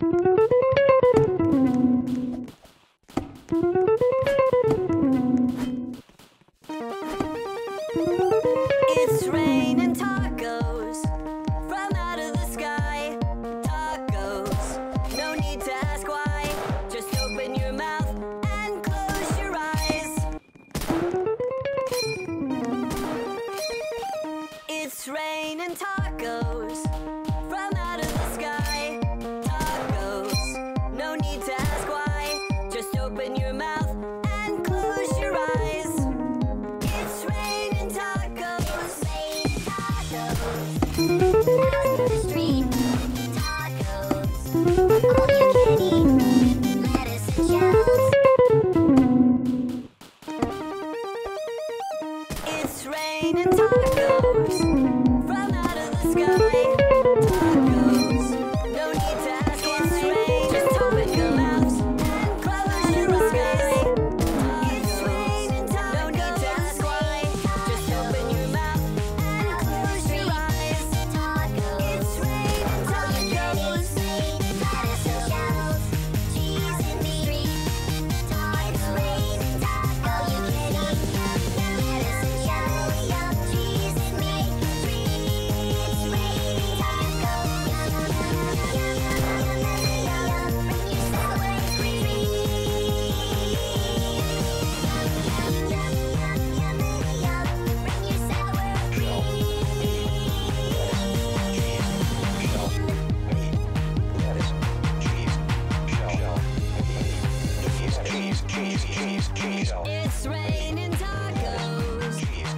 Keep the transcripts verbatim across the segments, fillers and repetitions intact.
It's raining tacos from out of the sky. Tacos, no need to ask why. Just open your mouth and close your eyes. It's raining tacos from out of the sky. Tacos, no need to ask why. Just open your mouth and close your eyes. It's raining tacos. Rain tacos. Out in the street. Tacos. All you can eat. Lettuce and shells. It's raining tacos from out of the sky. Tacos. No need to ask why. It's rain. Just open your mouth and close your eyes. It's raining tacos. No need to ask why. Just open your mouth and close your eyes. It's raining tacos. Lettuce and shells, cheese and meat. It's raining tacos. All you can eat. Lettuce and shells, cheese and meat. It's raining tacos. Bring your sour cream. Bring your sour It's raining tacos.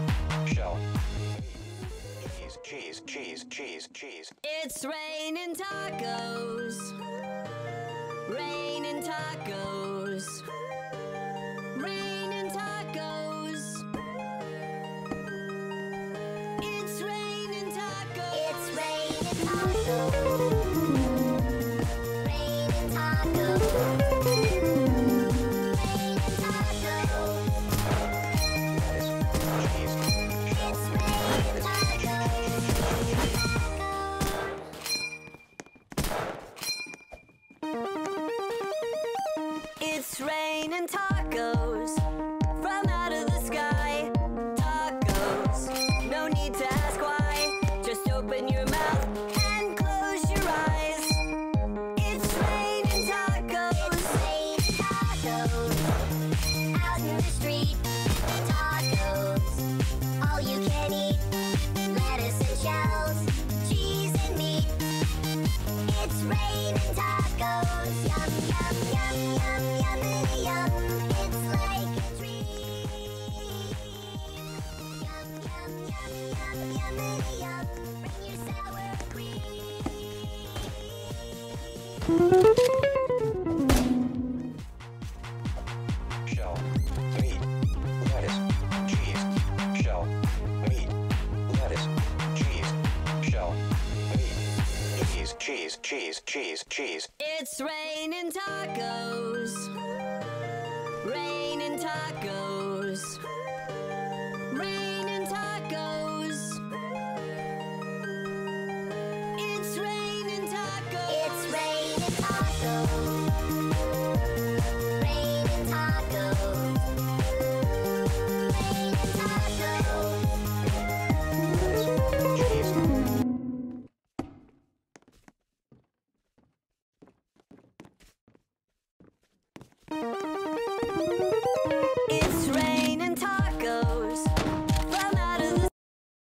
Cheese, cheese, cheese, cheese. It's raining tacos. Raining tacos. Raining tacos. It's raining tacos. It's raining tacos. Raining tacos. Raining tacos. It's raining tacos. It's raining tacos from out of the sky. Tacos, no need to ask why. Just open your mouth and close your eyes. It's raining tacos. Raining tacos. Out in the street. Tacos, all you can eat. Lettuce and shells, cheese and meat. It's raining tacos. Yum, yum, yum, yum, yum, yum. It's like a dream. Yum, yum, yum, yum, yum, yum. Bring your sour cream. Shell, meat, lettuce, cheese. Shell, meat, lettuce, cheese. Shell, meat, cheese, cheese, cheese, cheese, cheese. It's raining tacos. Raining tacos. Raining tacos. It's raining tacos. It's raining tacos. Raining tacos. Raining tacos. Cheese.